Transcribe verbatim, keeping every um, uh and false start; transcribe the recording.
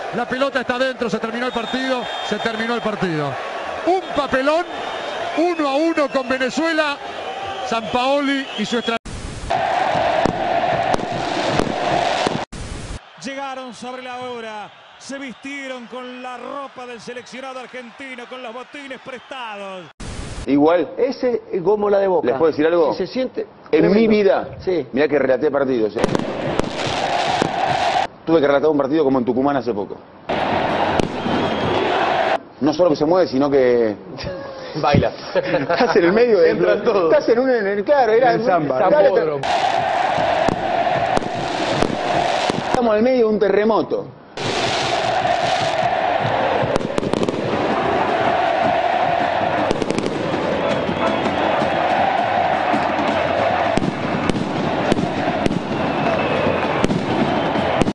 la pelota está dentro, se terminó el partido, se terminó el partido. Un papelón, uno a uno con Venezuela, Sampaoli y su estrategia. Llegaron sobre la hora, se vistieron con la ropa del seleccionado argentino, con los botines prestados. Igual, Ese es como la de Boca. ¿les puedo decir algo? Si se siente En tremendo. mi vida, sí. mirá que relaté partidos. ¿eh? Tuve que relatar un partido como en Tucumán hace poco. No solo que se mueve, sino que... Baila. Estás en el medio de... Entran todos. Estás en un... En el, claro, era... En samba. Dale, estamos en el medio de un terremoto.